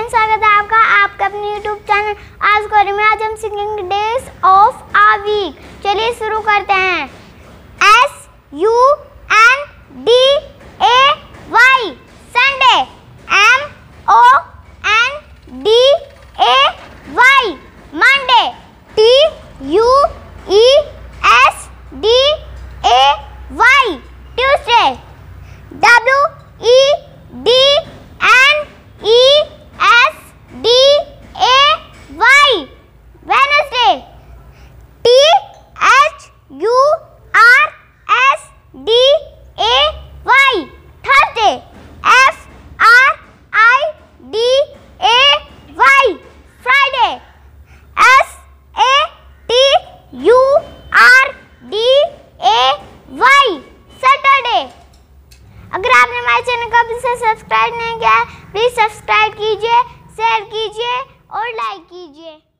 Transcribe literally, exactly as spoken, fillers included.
Friends, स्वागत है आपका आपका अपने यूट्यूब चैनल आज गौरी में। आज हम सीखेंगे डेज ऑफ आ वीक। चलिए शुरू करते हैं। S U N D A Y Sunday. M O N D A Y Monday. T U E S D A Y Tuesday. W E D N E S D A Y Wednesday. T H U R S D A Y Thursday. F R I D A Y Friday. S A T U R D A Y Saturday. अगर आपने हमारे channel को अभी से subscribe नहीं किया है, please subscribe कीजिए, शेयर कीजिए और लाइक कीजिए।